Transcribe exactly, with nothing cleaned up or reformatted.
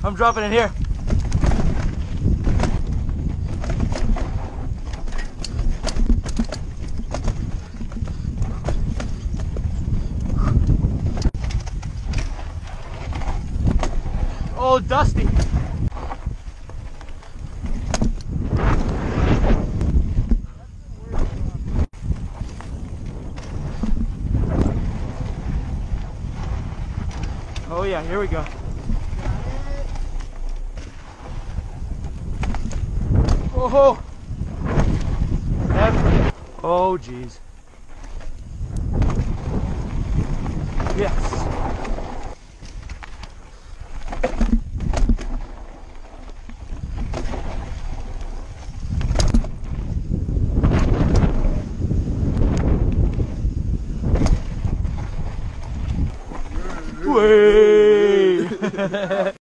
I'm dropping it here. Oh, dusty. Oh yeah, here we go. Oh, oh geez. Yes. Way.